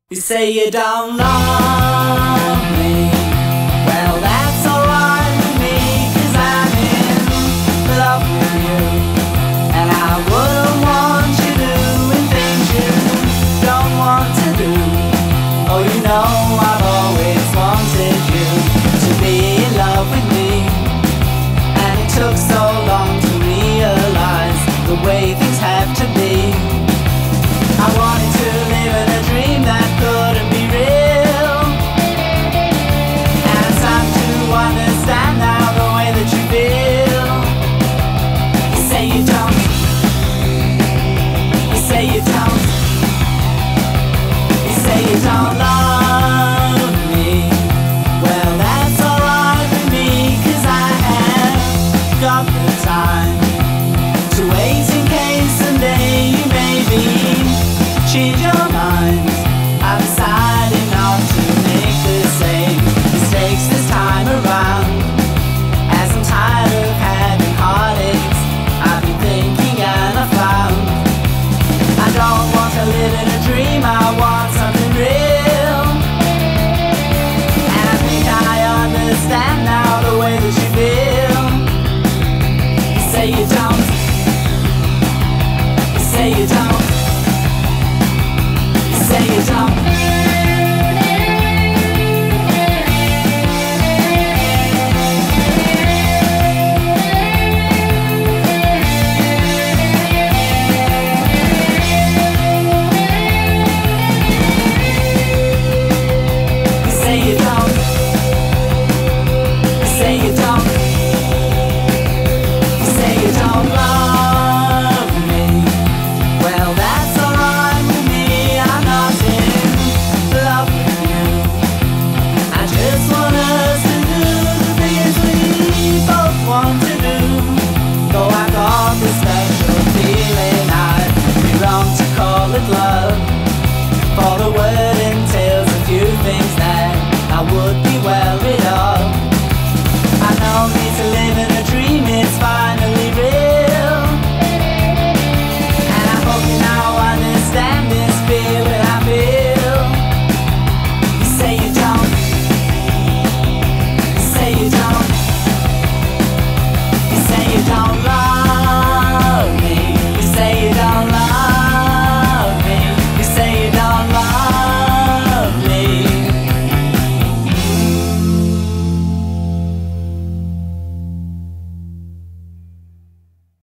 You say you don't love me. Well, that's alright with me, 'cause I'm in love with you. And I wouldn't want you doing things you don't want to do. Oh, you know I've always wanted you to be in love with me. And it took so long to realize the way things have to be. I wanted to live in a dream that couldn't be real. And it's time to understand now the way that you feel. You say you don't. You say you don't. You say you don't love